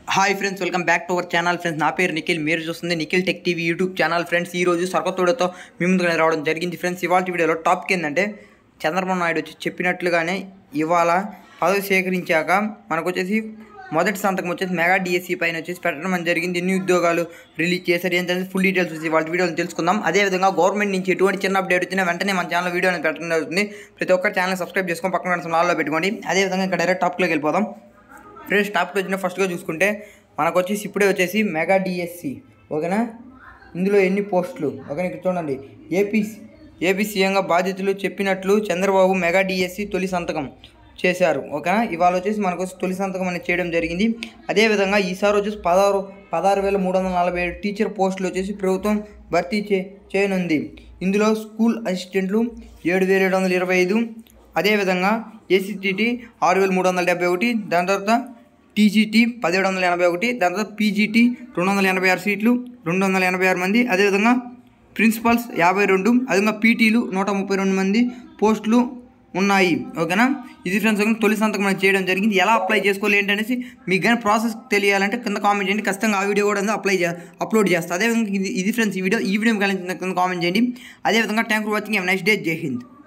Hi friends, welcome back to our channel friends. నా పేరు నిఖిల్. మీరు చూస్తుంది Nikhil tech TV YouTube channel friends. ఈ రోజు సర్కొత్తోడతో మీ ముందుగానే రావడం జరిగింది ఫ్రెండ్స్. ఇవాళ వీడియోలో టాపిక్ ఏంటంటే, చంద్రబాబు నాయుడు వచ్చి చెప్పినట్లుగానే ఇవాళ పదవి సేకరించాక మనకు వచ్చేసి మొదటి సంతకం వచ్చేసి మెగా డిఎస్సి పైన వచ్చేసి పెట్టడం జరిగింది. ఎన్ని ఉద్యోగాలు రిలీజ్ చేశారు ఏంటంటే ఫుల్ డీటెయిల్స్ వచ్చి వాళ్ళ వీడియోని తెలుసుకుందాం. అదేవిధంగా గవర్నమెంట్ నుంచి ఎటువంటి చిన్న అప్డేట్ వచ్చినా వెంటనే మన ఛానల్ వీడియోని పెట్టడం జరుగుతుంది. ప్రతి ఒక్కరు ఛానల్ సబ్స్క్రైబ్ చేసుకొని పక్కన నాల్లో పెట్టుకోండి. అదేవిధంగా ఇక్కడ డైరెక్ట్ టాపిక్లోకి వెళ్ళిపోదాం ఫ్రెండ్స్. టాపిక్ వచ్చిన ఫస్ట్గా చూసుకుంటే మనకు వచ్చేసి ఇప్పుడే వచ్చేసి మెగా డిఎస్సి ఓకేనా. ఇందులో ఎన్ని పోస్టులు ఓకేనా, ఇక్కడ చూడండి. ఏపీ సీఎంగా బాధ్యతలు చెప్పినట్లు చంద్రబాబు మెగా డిఎస్సి తొలి సంతకం చేశారు ఓకేనా. ఇవాళ వచ్చేసి మనకు తొలి సంతకం అనేది చేయడం జరిగింది. అదేవిధంగా ఈసారి వచ్చేసి 16,347 టీచర్ పోస్టులు వచ్చేసి ప్రభుత్వం భర్తీ చేయనుంది. ఇందులో స్కూల్ అసిస్టెంట్లు 7,725, అదేవిధంగా ఏసీటీటీ 6,371, దాని తర్వాత టీజీటీ 1,781, దాని తర్వాత పీజీటీ 286 సీట్లు 286 మంది, అదేవిధంగా ప్రిన్సిపల్స్ 52, అదేవిధంగా పీటీలు 132 మంది పోస్టులు ఉన్నాయి ఓకేనా. ఇది ఫ్రెండ్స్ తొలి సంతకం మనం చేయడం జరిగింది. ఎలా అప్లై చేసుకోవాలి ఏంటనేసి మీకు కానీ ప్రాసెస్ తెలియాలంటే కింద కామెంట్ చేయండి. ఖచ్చితంగా ఆ వీడియో కూడా అప్లోడ్ చేస్తాను. అదేవిధంగా ఇది ఫ్రెండ్స్ ఈ వీడియో కింద కామెంట్ చేయండి. అదేవిధంగా thank for watching. Nice day. Jai Hind.